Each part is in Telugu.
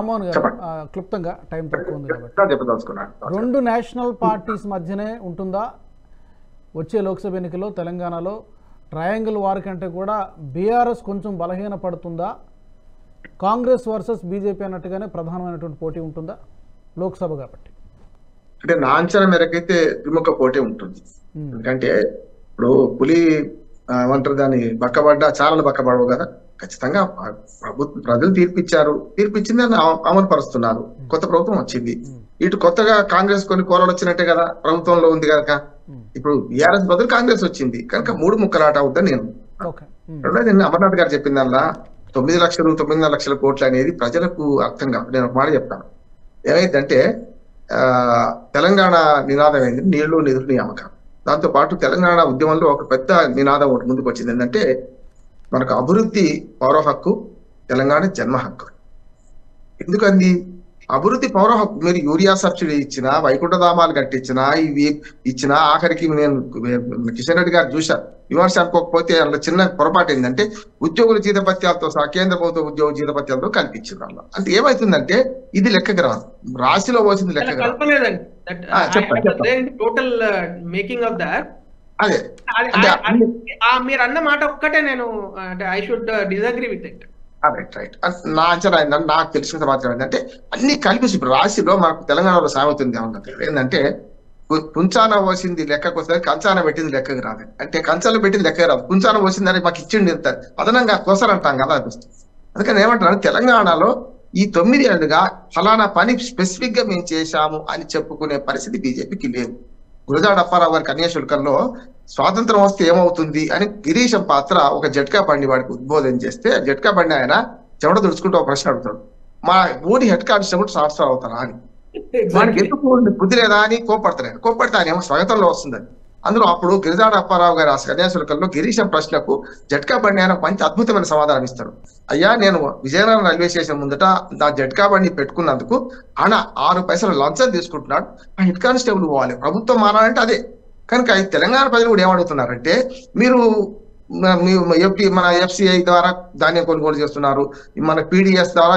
రామ్మోహన్ గారు క్లుప్తంగా టైం తక్కువ ఉంది కాబట్టి రెండు నేషనల్ పార్టీస్ మధ్యనే ఉంటుందా వచ్చే లోక్సభ ఎన్నికల్లో తెలంగాణలో? ట్రయాంగిల్ వార్ కంటే కూడా బీఆర్ఎస్ కొంచెం బలహీన పడుతుందా? కాంగ్రెస్ వర్సెస్ బీజేపీ అన్నట్టుగానే ప్రధానమైనటువంటి పోటీ ఉంటుందా లోక్సభ కాబట్టి? అంటే నా అంచనా మేరకైతే త్రిముఖ పోటీ ఉంటుంది. ఎందుకంటే ఇప్పుడు పులి ఏమంటారు దాన్ని బక్కబడ్డా చారలు బక్కబడవు కదా. ఖచ్చితంగా ప్రజలు తీర్పిచ్చింది అని అమలు పరుస్తున్నారు. కొత్త ప్రభుత్వం వచ్చింది. ఇటు కొత్తగా కాంగ్రెస్ కొన్ని కోరలు వచ్చినట్టే కదా, ప్రభుత్వంలో ఉంది కనుక ఇప్పుడు బీఆర్ఎస్ బదులు కాంగ్రెస్ వచ్చింది కనుక 3 ముక్కలాట అవుతుంది. నేను రెండోది అమర్నాథ్ గారు చెప్పిందల్లా 9 లక్షలు 9.5 లక్షల కోట్లు అనేది ప్రజలకు అర్థం కాదు. నేను ఒక మాట చెప్తాను. ఏమైందంటే తెలంగాణ నినాదం ఏంటి? నీళ్లు నిధులు నియామకం. దాంతో పాటు తెలంగాణ ఉద్యమంలో ఒక పెద్ద నినాదం ఒకటి ముందుకు వచ్చింది. ఏంటంటే మనకు అభివృద్ధి పౌర హక్కు, తెలంగాణ జన్మ హక్కు. ఎందుకంది అభివృద్ధి పౌర హక్కు? మీరు యూరియా సబ్సిడీ ఇచ్చినా, వైకుంఠధామాలు కట్టించినా, ఇవి ఇచ్చినా, ఆఖరికి నేను కిషన్ రెడ్డి గారు చూశాను, విమర్శ అనుకోకపోతే అందులో చిన్న పొరపాటు ఏంటంటే ఉద్యోగుల జీతభత్యాలతో సహా కేంద్ర ప్రభుత్వ ఉద్యోగ జీతభత్యాలతో కల్పించింది. అందులో అంటే ఏమైతుందంటే ఇది లెక్కకు రాదు, రాశిలో పోసింది లెక్కకు రాదు. అదే మీరు అన్న మాట ఒక్కటే నేను I should disagree with it. Right. నా అంచనా ఏంటంటే నాకు తెలిసిన సమాచారం ఏంటంటే అన్ని కలిపి ఇప్పుడు రాశిలో మనకు తెలంగాణలో సాగుతుంది ఏంటంటే కుంచాన పోసింది లెక్కకు వస్తుంది, కంచాన పెట్టింది లెక్కకు రాదు. అంటే కంచాలు పెట్టింది లెక్కకు రాదు, కుంచాన పోసిందని మాకు ఇచ్చిండి అదనంగా కోసరంటాం కదా అనిపిస్తుంది. అందుకని ఏమంటున్నాను, తెలంగాణలో ఈ 9 ఏళ్ళుగా ఫలానా పని స్పెసిఫిక్ గా మేము చేశాము అని చెప్పుకునే పరిస్థితి బీజేపీకి లేదు. గురజాడ అప్పారావు గారి కన్యాశుల్కంలో స్వాతంత్రం వస్తే ఏమవుతుంది అని గిరీశం పాత్ర ఒక జట్కా బండి వాడికి ఉద్బోధన చేస్తే, జట్కా బండి ఆయన చెమట దుడుచుకుంటూ ఒక ప్రశ్న అడుగుతాడు, మా ఊరి హెడ్ కానిస్టేబుల్ ట్రాన్స్ఫర్ అవుతారా అని. వాడికి ఎందుకు బుద్ధి లేదా అని కోపడితే ఆయన ఏమో స్వాగతంలో వస్తుందని. అందులో అప్పుడు గిరిజాడ అప్పారావు గారి కన్యాశుల్కంలో గిరీశం ప్రశ్నకు జట్కా బండి ఆయన మంచి అద్భుతమైన సమాధానం ఇస్తాడు. అయ్యా, నేను విజయనగరం రైల్వే స్టేషన్ ముందట నా జట్కా బండి పెట్టుకున్నందుకు ఆయన 6 పైసలు లంచం తీసుకుంటున్నాడు, ఆ హెడ్ కానిస్టేబుల్ పోవాలి, ప్రభుత్వం మారాలంటే అదే. కనుక ఈ తెలంగాణ ప్రజలు కూడా ఏమడుగుతున్నారంటే, మీరు మన ఎఫ్సిఐ ద్వారా ధాన్యం కొనుగోలు చేస్తున్నారు, మన పీడిఎస్ ద్వారా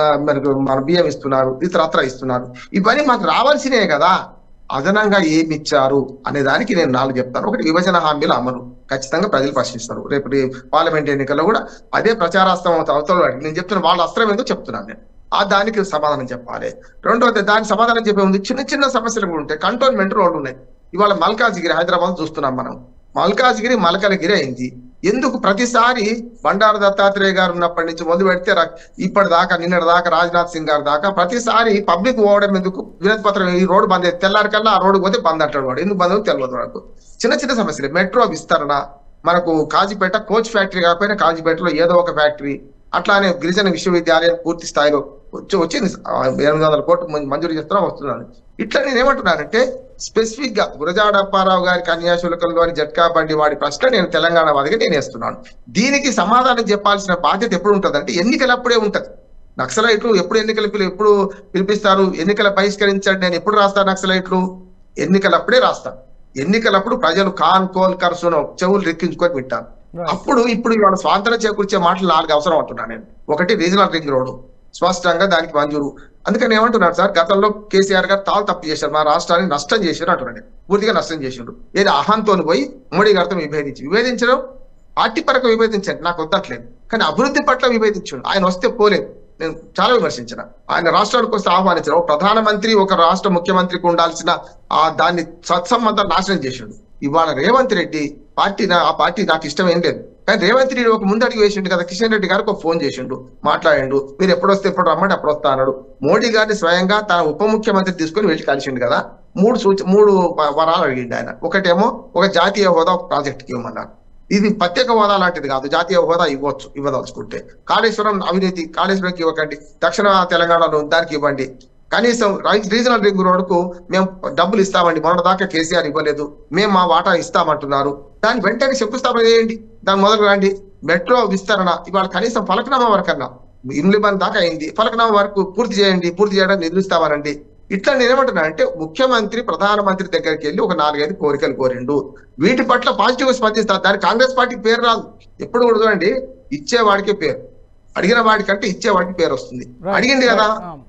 మన బియ్యం ఇస్తున్నారు, ఇతరత్ర ఇస్తున్నారు, ఇవన్నీ మాకు రావాల్సినే కదా, అదనంగా ఏమి ఇచ్చారు అనే దానికి నేను 4 చెప్తాను. ఒకటి, విభజన హామీల అమలు ఖచ్చితంగా ప్రజలు ప్రశ్నిస్తారు. రేపు పార్లమెంట్ ఎన్నికల్లో కూడా అదే ప్రచారాస్త్రం అవతల నేను చెప్తున్నా, వాళ్ళ అస్త్రం ఏందో చెప్తున్నాను నేను. దానికి సమాధానం చెప్పాలి. రెండోది, దానికి సమాధానం చెప్పే ఉంది చిన్న చిన్న సమస్యలు కూడా ఉంటాయి. కంటోన్మెంట్ రోడ్లు ఉన్నాయి. ఇవాళ మల్కాజిగిరి హైదరాబాద్ చూస్తున్నాం మనం, మల్కాజిగిరి మలకలగిరి అయింది. ఎందుకు ప్రతిసారి బండారు దత్తాత్రేయ గారు ఉన్నప్పటి నుంచి మొదలు పెడితే ఇప్పటిదాకా నిన్నటి దాకా రాజ్నాథ్ సింగ్ గారి దాకా ప్రతిసారి పబ్లిక్ పోవడం ఎందుకు? వినతి పత్రం ఈ రోడ్డు బంద్ అయితే తెల్లారికల్లా ఆ రోడ్డు పోతే బంద్ అంటాడు వాడు. ఎందుకు బంద్ తెలియదు వాడు. చిన్న చిన్న సమస్యలు. మెట్రో విస్తరణ, మనకు కాజీపేట కోచ్ ఫ్యాక్టరీ కాకపోయినా కాజీపేటలో ఏదో ఒక ఫ్యాక్టరీ, అట్లానే గిరిజన విశ్వవిద్యాలయం పూర్తి స్థాయిలో వచ్చింది 800 కోట్లు మంజూరు చేస్తున్నా వస్తున్నాను. ఇట్లా నేను ఏమంటున్నానంటే స్పెసిఫిక్ గా గురజాడ అప్పారావు గారి కన్యాశుల్కంలోని జట్కా బండి వాడి ప్రశ్న నేను తెలంగాణ వాదిగా నేను వేస్తున్నాను. దీనికి సమాధానం చెప్పాల్సిన బాధ్యత ఎప్పుడు ఉంటుంది అంటే ఎన్నికలప్పుడే ఉంటది. నక్సలైట్లు ఎప్పుడు ఎప్పుడు పిలిపిస్తారు, ఎన్నికల బహిష్కరించండి నేను ఎప్పుడు రాస్తాను? నక్సలైట్లు ఎన్నికలప్పుడే రాస్తాను. ఎన్నికలప్పుడు ప్రజలు కాన్ కోల్ కర్సును చెవులు రెక్కించుకొని వింటారు. అప్పుడు ఇప్పుడు ఇవాళ స్వాతంత్రం చేకూర్చే మాటలు 4 అవసరం అంటున్నాను నేను. ఒకటి, రీజనల్ రింగ్ రోడ్డు స్పష్టంగా దానికి మంజూరు. అందుకని ఏమంటున్నాడు సార్, గతంలో కేసీఆర్ గారు తప్పు చేశారు, మా రాష్ట్రాన్ని నష్టం చేశారు అంటున్నాడు. పూర్తిగా నష్టం చేసిండ్రు. ఏదో అహంతో పోయి మోడీ గారితో విభేదించడం పార్టీ పరంగా విభేదించండి, నాకు వద్దట్లేదు, కానీ అభివృద్ధి పట్ల విభేదించండు. ఆయన వస్తే పోలేదు, నేను చాలా విమర్శించిన. ఆయన రాష్ట్రానికి వస్తే ఆహ్వానించిన. ఒక ప్రధానమంత్రి ఒక రాష్ట్ర ముఖ్యమంత్రికి ఉండాల్సిన దాన్ని సత్సంబంధం నాశనం చేసిండు. ఇవాళ రేవంత్ రెడ్డి ఆ పార్టీ నాకు ఇష్టం ఏం లేదు, కానీ రేవంత్ రెడ్డి ఒక ముందడుగు వేసిండు కదా. కిషన్ రెడ్డి గారికి ఒక ఫోన్ చేసిండు, మాట్లాడిండు, మీరు ఎప్పుడు వస్తే ఎప్పుడు రమ్మంటే అప్పుడు వస్తా అన్నాడు. మోడీ గారిని స్వయంగా తన ఉప ముఖ్యమంత్రి తీసుకొని వెళ్ళి కలిసిండు కదా. 3 వరాలు అడిగిండు ఆయన. ఒకటేమో ఒక జాతీయ హోదా ఒక ప్రాజెక్ట్కి ఇవ్వమన్నారు. ఇది ప్రత్యేక హోదా లాంటిది కాదు, జాతీయ హోదా ఇవ్వదలుచుకుంటే. కాళేశ్వరం అవినీతి, కాళేశ్వరంకి ఇవ్వకండి, దక్షిణ తెలంగాణలో దానికి ఇవ్వండి. కనీసం రీజనల్ రింగ్ రోడ్డుకు మేము డబ్బులు ఇస్తామండి, మొన్న దాకా కేసీఆర్ ఇవ్వలేదు, మేము మా వాటా ఇస్తామంటున్నారు, దాన్ని వెంటనే శంకుస్థాపన చేయండి, దాని మొదలు రండి. మెట్రో విస్తరణ ఇవాళ కనీసం ఫలకనామా వరకన్నా, ఇమ్లిబన్ దాకా అయింది, ఫలకనామా వరకు పూర్తి చేయడానికి నిధులు ఇస్తామనండి. ఇట్లా నేనేమంటున్నా అంటే ముఖ్యమంత్రి ప్రధానమంత్రి దగ్గరికి వెళ్ళి ఒక 4-5 కోరికలు కోరిండు. వీటి పట్ల పాజిటివ్ గా స్పందిస్తారు. దానికి కాంగ్రెస్ పార్టీకి పేరు రాదు. ఎప్పుడు కూడా చూడండి, ఇచ్చేవాడికే పేరు. అడిగిన వాడికంటే ఇచ్చేవాడికి పేరు వస్తుంది. అడిగింది కదా,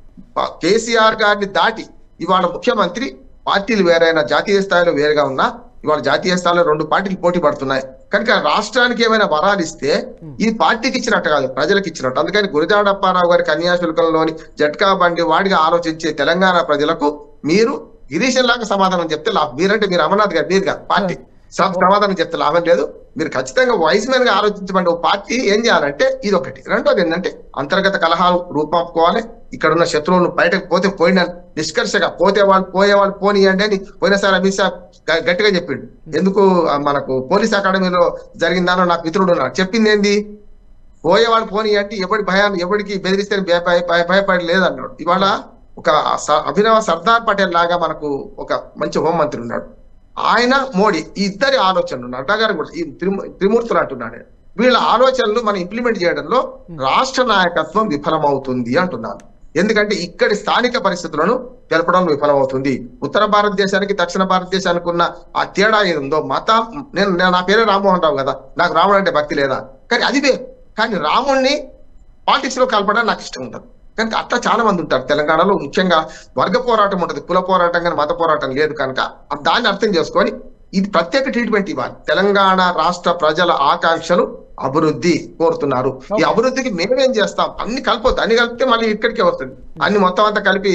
కేసీఆర్ గారిని దాటి ఇవాళ ముఖ్యమంత్రి పార్టీలు వేరైనా జాతీయ స్థాయిలో వేరుగా ఉన్నా ఇవాళ జాతీయ స్థాయిలో 2 పార్టీలు పోటీ పడుతున్నాయి కనుక రాష్ట్రానికి ఏమైనా వరాలు ఇస్తే ఈ పార్టీకి ఇచ్చినట్టు కాదు, ప్రజలకు ఇచ్చినట్టు. అందుకని గురజాడ అప్పారావు గారి కన్యాశుల్కంలోని జట్కా బండి వాడిగా ఆలోచించే తెలంగాణ ప్రజలకు మీరు గిరీశన్ లాగా సమాధానం చెప్తే లాభం. మీరంటే మీరు అమర్నాథ్ గారు మీరుగా పార్టీ సమాధానం చెప్తే లాభం లేదు. మీరు ఖచ్చితంగా వైజ్ మ్యాన్ గా ఆలోచించమండి. ఓ పార్టీ ఏం చేయాలంటే ఇది ఒకటి. రెండోది ఏంటంటే అంతర్గత కలహాలు రూపాపుకోవాలి. ఇక్కడ ఉన్న శత్రువులను బయటకు పోతే పోయిన నిష్కర్షగా పోయేవాళ్ళు పోనీయండి అని పోయినసారి అమిత్ షా గట్టిగా చెప్పిండు. ఎందుకు మనకు పోలీస్ అకాడమీలో జరిగిందానో నాకు మిత్రుడు ఉన్నాడు, చెప్పింది ఏంది, పోయేవాళ్ళు పోనీ అంటే ఎవరికి బెదిరిస్తే భయపడి లేదన్నాడు. ఇవాళ ఒక అభినవ సర్దార్ పటేల్ లాగా మనకు ఒక మంచి హోంమంత్రి ఉన్నాడు, ఆయన మోడీ ఈ ఇద్దరి ఆలోచనలు నడ్డా గారు కూడా ఈ త్రిమూర్తులు అంటున్నాడు. వీళ్ళ ఆలోచనలు మనం ఇంప్లిమెంట్ చేయడంలో రాష్ట్ర నాయకత్వం విఫలమవుతుంది అంటున్నాను. ఎందుకంటే ఇక్కడి స్థానిక పరిస్థితులను తెలపడం విఫలమవుతుంది. ఉత్తర భారతదేశానికి దక్షిణ భారతదేశానికి ఉన్న ఆ తేడా ఏదో మతం. నా పేరే రామ్మోహన్ రావు కదా, నాకు రాముడు అంటే భక్తి లేదా, కానీ అది వేరు. కానీ రాముడిని పాలిటిక్స్ లో కలపడం నాకు ఇష్టం ఉండదు. కనుక అట్లా చాలా మంది ఉంటారు తెలంగాణలో. ముఖ్యంగా వర్గ పోరాటం ఉంటుంది, కుల పోరాటం కానీ మత పోరాటం లేదు. కనుక దాన్ని అర్థం చేసుకొని ఇది ప్రత్యేక ట్రీట్మెంట్ ఇవ్వాలి. తెలంగాణ రాష్ట్ర ప్రజల ఆకాంక్షలు అభివృద్ధి కోరుతున్నారు. ఈ అభివృద్ధికి మేమేం చేస్తాం, అన్ని కలిపొద్దు. అన్ని కలిపితే మళ్ళీ ఇక్కడికే వస్తుంది. అన్ని మొత్తం అంతా కలిపి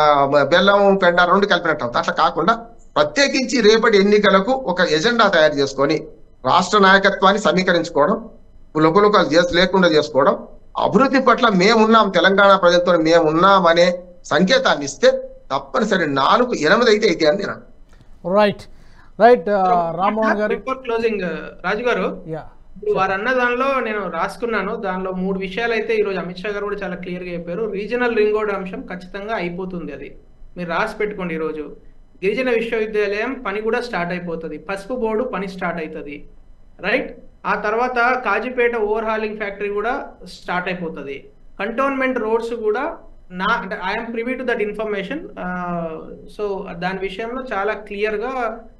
బెల్లం పెండ 2 కలిపినట్టు అవుతుంది. అట్లా కాకుండా ప్రత్యేకించి రేపటి ఎన్నికలకు ఒక ఎజెండా తయారు చేసుకొని రాష్ట్ర నాయకత్వాన్ని సమీకరించుకోవడం, లోకలోకాలు లేకుండా చేసుకోవడం, అభివృద్ధి పట్ల మేమున్నాం, తెలంగాణ ప్రజలతో మేమున్నామనే సంకేతాన్ని ఇస్తే తప్పనిసరి 4-8 అయితే అని నేను. రైట్ రైట్ రామ్మోహన్ గారు క్లోజింగ్. రాజు గారు వారు అన్న దానిలో నేను రాసుకున్నాను. దానిలో 3 విషయాలు అయితే ఈరోజు అమిత్ షా గారు కూడా చాలా క్లియర్ గా చెప్పారు. రీజనల్ రింగ్ రోడ్ అంశం ఖచ్చితంగా అయిపోతుంది, అది మీరు రాసి పెట్టుకోండి. ఈరోజు గిరిజన విశ్వవిద్యాలయం పని కూడా స్టార్ట్ అయిపోతుంది, పసుపు బోర్డు పని స్టార్ట్ అవుతుంది, రైట్. ఆ తర్వాత కాజీపేట ఓవర్ హాలింగ్ ఫ్యాక్టరీ కూడా స్టార్ట్ అయిపోతుంది. కంటోన్మెంట్ రోడ్స్ కూడా అంటే I'm privy to that information. So దాని విషయంలో చాలా క్లియర్గా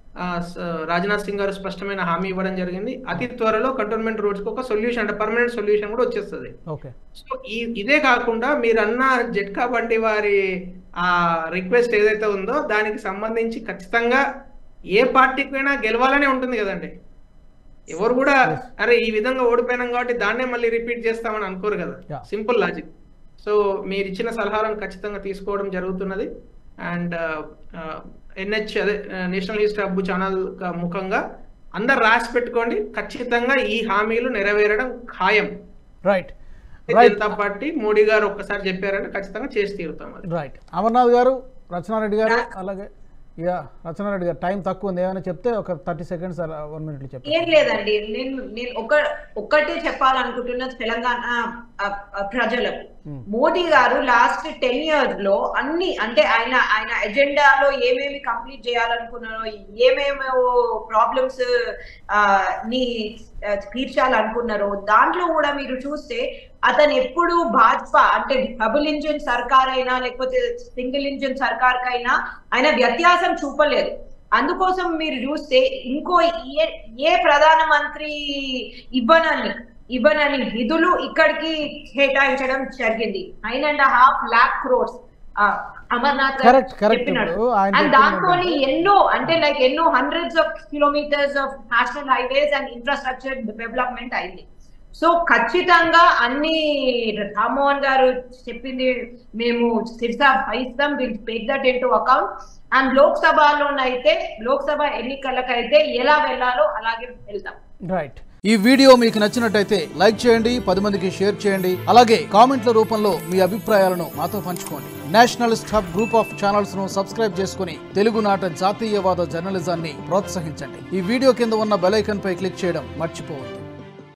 రాజ్నాథ్ సింగ్ గారు స్పష్టమైన హామీ ఇవ్వడం జరిగింది. అతి త్వరలో కంటోన్మెంట్ రోడ్స్ కి ఒక సొల్యూషన్, అంటే పర్మనెంట్ సొల్యూషన్ కూడా వచ్చేస్తుంది. సో ఇదే కాకుండా మీరు అన్న జట్కా బండి వారి ఆ రిక్వెస్ట్ ఏదైతే ఉందో దానికి సంబంధించి ఖచ్చితంగా ఏ పార్టీకైనా గెలవాలనే ఉంటుంది కదండి. ఎవరు కూడా అరే ఈ విధంగా ఓడిపోయినాం కాబట్టి దాన్నే మళ్ళీ రిపీట్ చేస్తామని అనుకోరు కదా, సింపుల్ లాజిక్. సో మీరు ఇచ్చిన సలహాలను ఖచ్చితంగా తీసుకోవడం జరుగుతున్నది. అండ్ NH అదే నేషనల్ హిస్టరీ హబ్ ఛానల్ ముఖంగా అందరు రాసి పెట్టుకోండి, ఖచ్చితంగా ఈ హామీలు నెరవేరడం ఖాయం. రైట్. జనతా పార్టీ మోడీ గారు ఒక్కసారి చెప్పారంటే ఖచ్చితంగా చేసి తీరుతాం. రైట్. అమర్నాథ్ గారు, రచనారెడ్డి గారు, అలాగే రచనారెడ్డి గారు టైం తక్కువ ఉంది, ఏమైనా చెప్తే ఒక 30 సెకండ్స్ 1 minute చెప్పండి. ఏం లేదండి, నేను ఒక్కటే చెప్పాలనుకుంటున్నది తెలంగాణ ప్రజలకు. మోడీ గారు లాస్ట్ 10 years లో అన్ని అంటే ఆయన ఎజెండాలో ఏమేమి కంప్లీట్ చేయాలనుకున్నారో, ఏమేమో ప్రాబ్లమ్స్ ని తీర్చాలనుకున్నారో దాంట్లో కూడా మీరు చూస్తే అతను ఎప్పుడు భాజపా అంటే డబుల్ ఇంజిన్ సర్కార్ అయినా లేకపోతే సింగిల్ ఇంజిన్ సర్కార్ కైనా ఆయన వ్యత్యాసం చూపలేదు. అందుకోసం మీరు చూస్తే ఇంకో ఏ ప్రధానమంత్రి ఇవ్వనని నిధులు ఇక్కడికి కేటాయించడం జరిగింది. 9.5 lakh crores అమర్నాథ్ చెప్పినాడు. అండ్ దాంతో ఎన్నో hundreds of kilometres of national highways and infrastructure development అయింది. సో ఖచ్చితంగా అన్ని రామ్మోహన్ గారు చెప్పింది మేము శిరసా వహిస్తాం, will take that into account. And Lok Sabha ఎన్నికలకైతే ఎలా వెళ్ళాలో అలాగే వెళ్తాం. రైట్. ఈ వీడియో మీకు నచ్చినట్టయితే లైక్ చేయండి, 10 మందికి షేర్ చేయండి, అలాగే కామెంట్ల రూపంలో మీ అభిప్రాయాలను మాతో పంచుకోండి. Nationalist hub group of channels ను సబ్స్క్రైబ్ చేసుకుని తెలుగునాట జాతీయవాద జర్నలిజాన్ని ప్రోత్సహించండి. ఈ వీడియో కింద ఉన్న బెల్ ఐకాన్ పై క్లిక్ చేయడం మర్చిపోవద్దు.